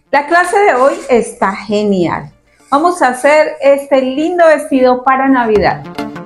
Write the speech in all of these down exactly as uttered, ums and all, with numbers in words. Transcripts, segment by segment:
La clase de hoy está genial. Vamos a hacer este lindo vestido para Navidad.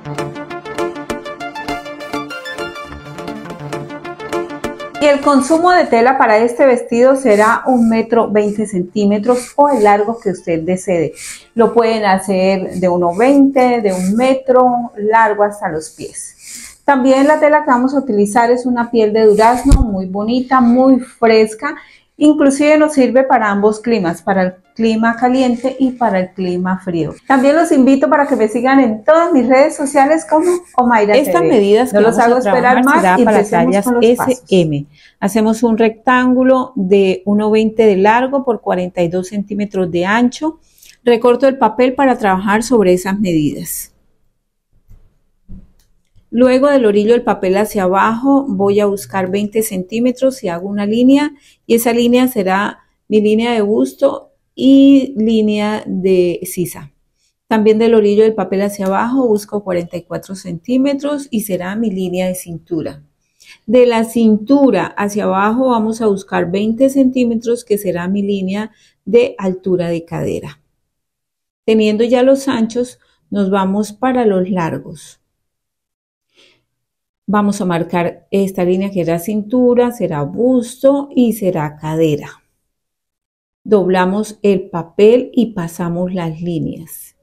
Y el consumo de tela para este vestido será un metro veinte centímetros o el largo que usted desee. Lo pueden hacer de uno veinte, de un metro, largo hasta los pies. También la tela que vamos a utilizar es una piel de durazno muy bonita, muy fresca. Inclusive nos sirve para ambos climas, para el clima caliente y para el clima frío. También los invito para que me sigan en todas mis redes sociales como Omaira Estas T V. medidas que no los hago esperar más será y para tallas S M. Hacemos un rectángulo de uno veinte de largo por cuarenta y dos centímetros de ancho. Recorto el papel para trabajar sobre esas medidas. Luego del orillo del papel hacia abajo voy a buscar veinte centímetros y hago una línea, y esa línea será mi línea de busto y línea de sisa. También del orillo del papel hacia abajo busco cuarenta y cuatro centímetros y será mi línea de cintura. De la cintura hacia abajo vamos a buscar veinte centímetros, que será mi línea de altura de cadera. Teniendo ya los anchos, nos vamos para los largos. Vamos a marcar esta línea que era cintura, será busto y será cadera. Doblamos el papel y pasamos las líneas.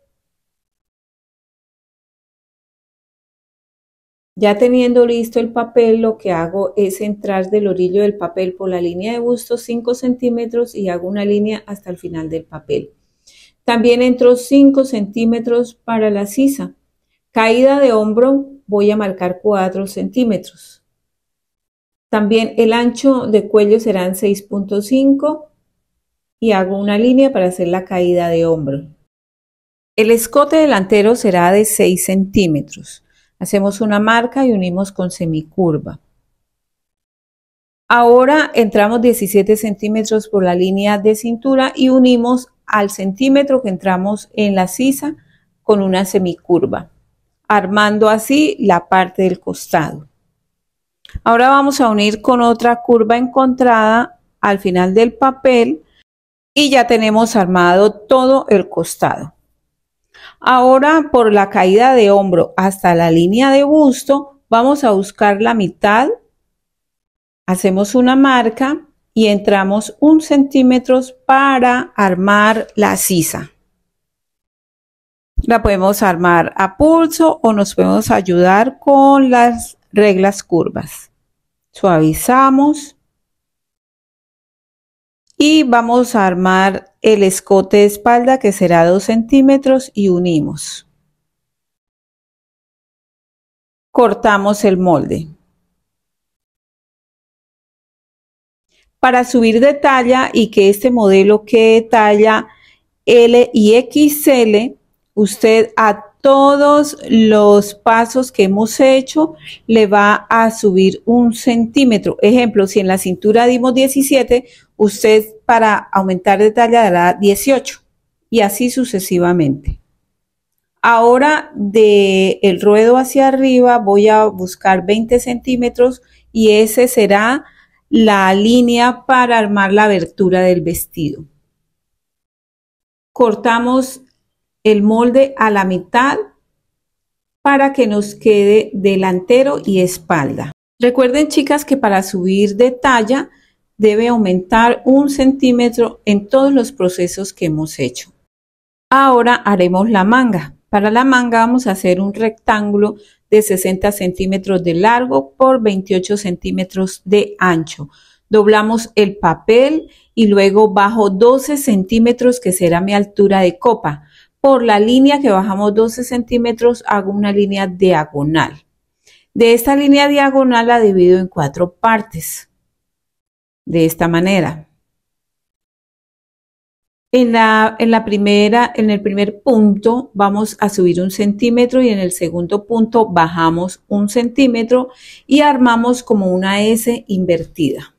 Ya teniendo listo el papel, lo que hago es entrar del orillo del papel por la línea de busto cinco centímetros y hago una línea hasta el final del papel. También entro cinco centímetros para la sisa. Caída de hombro voy a marcar cuatro centímetros. También el ancho de cuello serán seis punto cinco y hago una línea para hacer la caída de hombro. El escote delantero será de seis centímetros. Hacemos una marca y unimos con semicurva. Ahora entramos diecisiete centímetros por la línea de cintura y unimos al centímetro que entramos en la sisa con una semicurva, armando así la parte del costado. Ahora vamos a unir con otra curva encontrada al final del papel y ya tenemos armado todo el costado. Ahora por la caída de hombro hasta la línea de busto vamos a buscar la mitad, hacemos una marca y entramos un centímetro para armar la sisa. La podemos armar a pulso o nos podemos ayudar con las reglas curvas. Suavizamos y vamos a armar el escote de espalda, que será dos centímetros, y unimos. Cortamos el molde. Para subir de talla y que este modelo quede talla L y X L, usted a todos los pasos que hemos hecho le va a subir un centímetro. Ejemplo, si en la cintura dimos diecisiete, usted para aumentar de talla dará dieciocho y así sucesivamente. Ahora del ruedo hacia arriba voy a buscar veinte centímetros y ese será la línea para armar la abertura del vestido. Cortamos el molde a la mitad para que nos quede delantero y espalda. Recuerden, chicas, que para subir de talla debe aumentar un centímetro en todos los procesos que hemos hecho. Ahora haremos la manga. Para la manga vamos a hacer un rectángulo de sesenta centímetros de largo por veintiocho centímetros de ancho. Doblamos el papel y luego bajo doce centímetros, que será mi altura de copa. Por la línea que bajamos doce centímetros hago una línea diagonal. De esta línea diagonal la divido en cuatro partes. De esta manera. En la, en la primera, en el primer punto vamos a subir un centímetro y en el segundo punto bajamos un centímetro y armamos como una S invertida.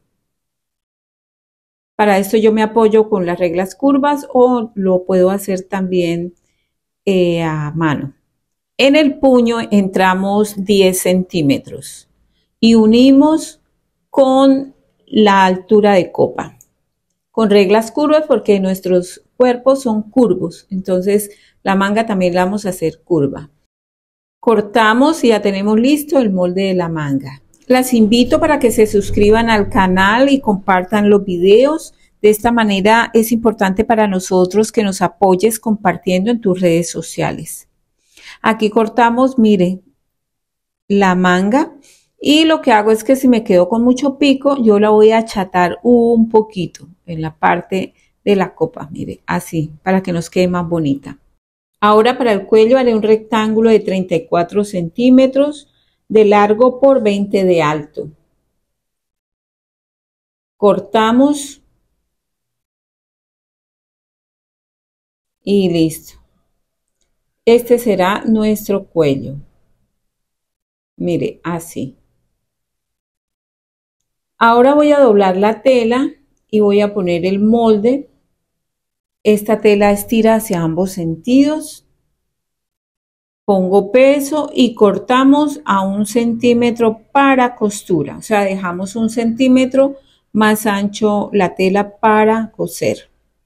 Para esto yo me apoyo con las reglas curvas o lo puedo hacer también eh, a mano. En el puño entramos diez centímetros y unimos con la altura de copa. con reglas curvas porque nuestros cuerpos son curvos, entonces la manga también la vamos a hacer curva. Cortamos y ya tenemos listo el molde de la manga. Las invito para que se suscriban al canal y compartan los videos. De esta manera es importante para nosotros que nos apoyes compartiendo en tus redes sociales. Aquí cortamos, mire, la manga y lo que hago es que si me quedo con mucho pico, yo la voy a achatar un poquito en la parte de la copa, mire, así, para que nos quede más bonita. Ahora para el cuello haré un rectángulo de treinta y cuatro centímetros de largo por veinte de alto. Cortamos y listo. Este será nuestro cuello. Mire, así. Ahora voy a doblar la tela y voy a poner el molde. Esta tela estira hacia ambos sentidos. Pongo peso y cortamos a un centímetro para costura. O sea, dejamos un centímetro más ancho la tela para coser.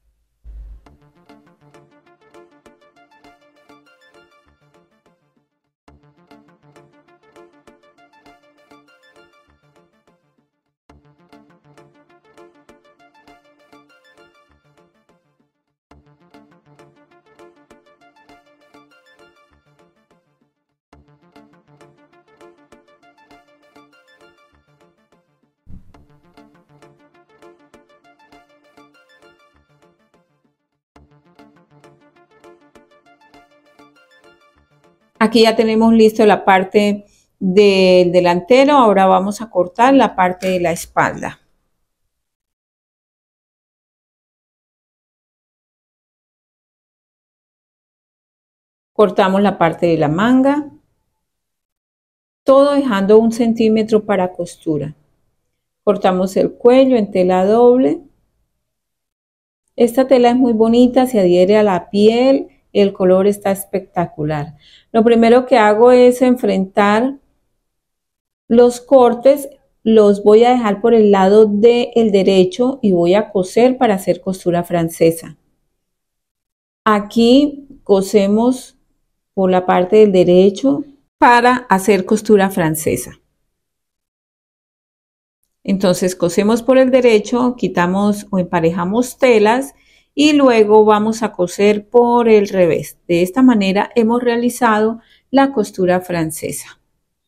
Aquí ya tenemos listo la parte del delantero, ahora vamos a cortar la parte de la espalda. Cortamos la parte de la manga, todo dejando un centímetro para costura. Cortamos el cuello en tela doble. Esta tela es muy bonita, se adhiere a la piel. El color está espectacular. Lo primero que hago es enfrentar los cortes, los voy a dejar por el lado del derecho y voy a coser para hacer costura francesa. Aquí cosemos por la parte del derecho para hacer costura francesa. Entonces cosemos por el derecho, quitamos o emparejamos telas y luego vamos a coser por el revés. De esta manera hemos realizado la costura francesa.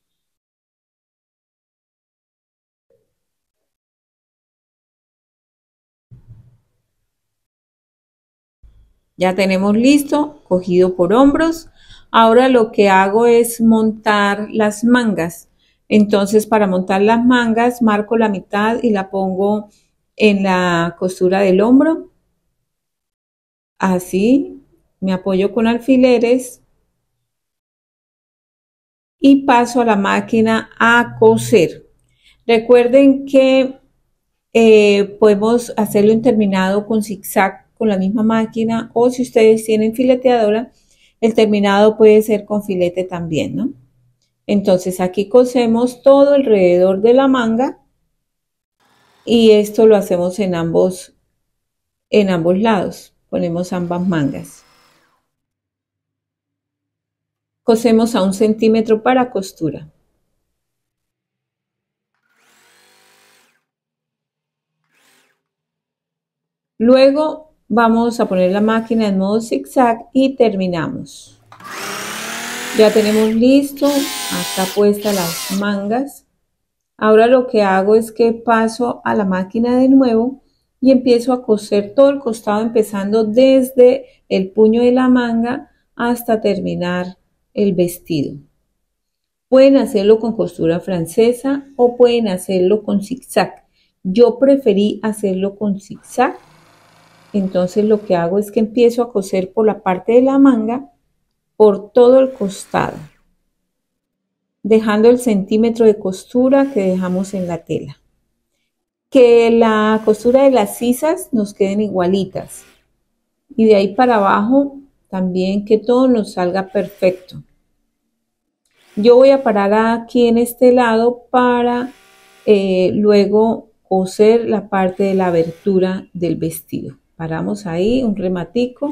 Ya tenemos listo, cogido por hombros. Ahora lo que hago es montar las mangas. Entonces para montar las mangas marco la mitad y la pongo en la costura del hombro. Así, me apoyo con alfileres y paso a la máquina a coser. Recuerden que eh, podemos hacerlo en terminado con zigzag con la misma máquina, o si ustedes tienen fileteadora, el terminado puede ser con filete también, ¿no? Entonces aquí cosemos todo alrededor de la manga y esto lo hacemos en ambos, en ambos lados. Ponemos ambas mangas. Cosemos a un centímetro para costura. Luego vamos a poner la máquina en modo zigzag y terminamos. Ya tenemos listo, acá puestas las mangas. Ahora lo que hago es que paso a la máquina de nuevo y empiezo a coser todo el costado, empezando desde el puño de la manga hasta terminar el vestido. Pueden hacerlo con costura francesa o pueden hacerlo con zigzag. Yo preferí hacerlo con zigzag. Entonces lo que hago es que empiezo a coser por la parte de la manga, por todo el costado, dejando el centímetro de costura que dejamos en la tela. Que la costura de las sisas nos queden igualitas. Y de ahí para abajo también que todo nos salga perfecto. Yo voy a parar aquí en este lado para eh, luego coser la parte de la abertura del vestido. Paramos ahí un rematico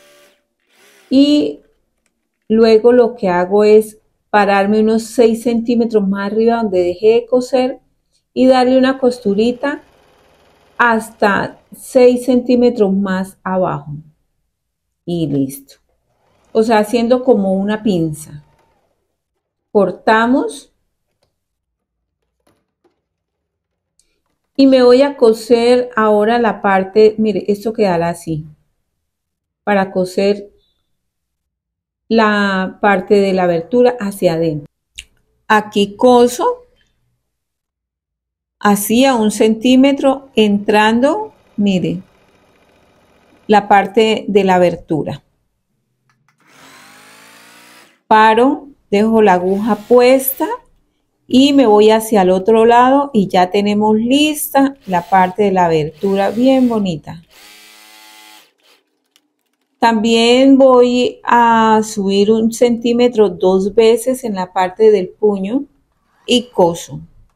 y luego lo que hago es pararme unos seis centímetros más arriba donde dejé de coser y darle una costurita hasta seis centímetros más abajo y listo. O sea, haciendo como una pinza. Cortamos y me voy a coser ahora la parte, mire, esto quedará así, para coser la parte de la abertura hacia adentro. Aquí coso así a un centímetro entrando, mire, la parte de la abertura. Paro, dejo la aguja puesta y me voy hacia el otro lado y ya tenemos lista la parte de la abertura bien bonita. También voy a subir un centímetro dos veces en la parte del puño y coso.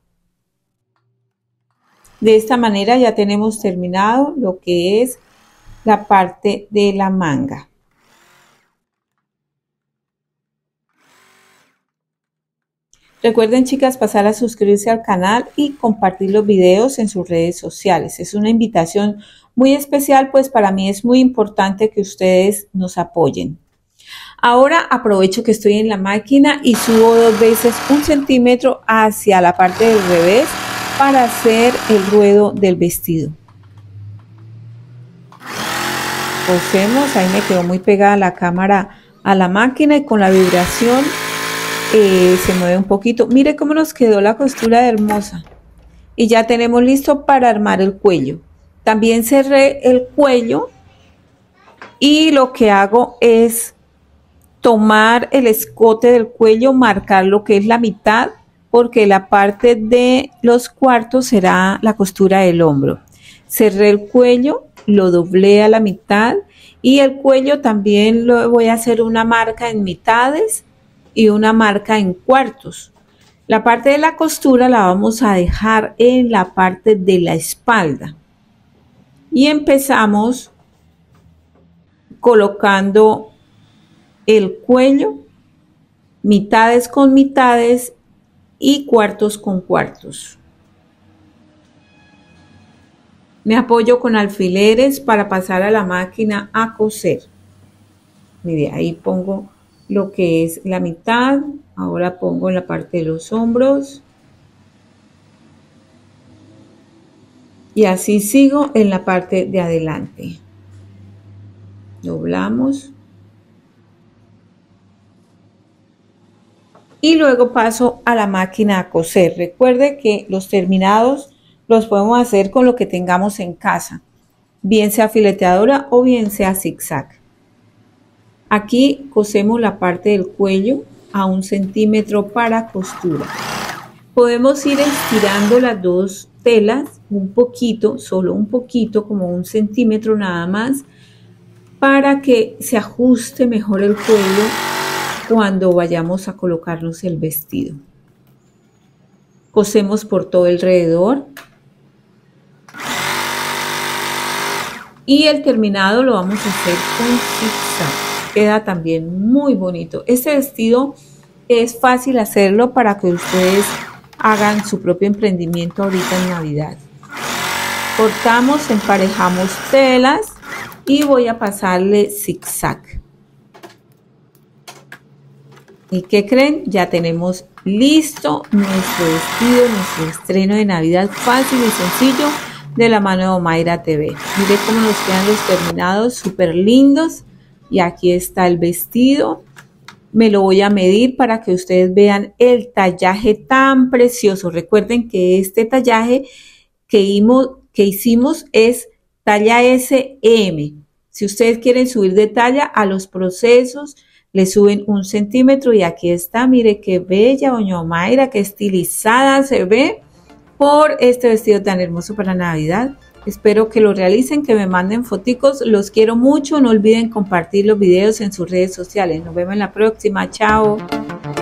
De esta manera ya tenemos terminado lo que es la parte de la manga. Recuerden, chicas, pasar a suscribirse al canal y compartir los videos en sus redes sociales. Es una invitación muy especial, pues para mí es muy importante que ustedes nos apoyen. Ahora aprovecho que estoy en la máquina y subo dos veces un centímetro hacia la parte del revés para hacer el ruedo del vestido. Cosemos, ahí me quedó muy pegada la cámara a la máquina y con la vibración Eh, se mueve un poquito. Mire cómo nos quedó la costura de hermosa y ya tenemos listo para armar el cuello. También cerré el cuello y lo que hago es tomar el escote del cuello, marcar lo que es la mitad, porque la parte de los cuartos será la costura del hombro. Cerré el cuello, lo doblé a la mitad y el cuello también lo voy a hacer una marca en mitades y una marca en cuartos. La parte de la costura la vamos a dejar en la parte de la espalda y empezamos colocando el cuello, mitades con mitades y cuartos con cuartos. Me apoyo con alfileres para pasar a la máquina a coser. Mire, ahí pongo lo que es la mitad, ahora pongo en la parte de los hombros y así sigo en la parte de adelante. Doblamos y luego paso a la máquina a coser. Recuerde que los terminados los podemos hacer con lo que tengamos en casa, bien sea fileteadora o bien sea zigzag. Aquí cosemos la parte del cuello a un centímetro para costura. Podemos ir estirando las dos telas un poquito, solo un poquito, como un centímetro nada más, para que se ajuste mejor el cuello cuando vayamos a colocarnos el vestido. Cosemos por todo alrededor. Y el terminado lo vamos a hacer con zigzag. Queda también muy bonito. Este vestido es fácil hacerlo para que ustedes hagan su propio emprendimiento ahorita en Navidad. Cortamos, emparejamos telas y voy a pasarle zigzag. ¿Y qué creen? Ya tenemos listo nuestro vestido, nuestro estreno de Navidad fácil y sencillo de la mano de Omaira T V. Miren cómo nos quedan los terminados súper lindos. Y aquí está el vestido. Me lo voy a medir para que ustedes vean el tallaje tan precioso. Recuerden que este tallaje que, hicimos, que hicimos es talla ese eme. Si ustedes quieren subir de talla a los procesos, le suben un centímetro y aquí está. Mire qué bella doña Omaira, qué estilizada se ve por este vestido tan hermoso para Navidad. Espero que lo realicen, que me manden foticos. Los quiero mucho. No olviden compartir los videos en sus redes sociales. Nos vemos en la próxima. Chao.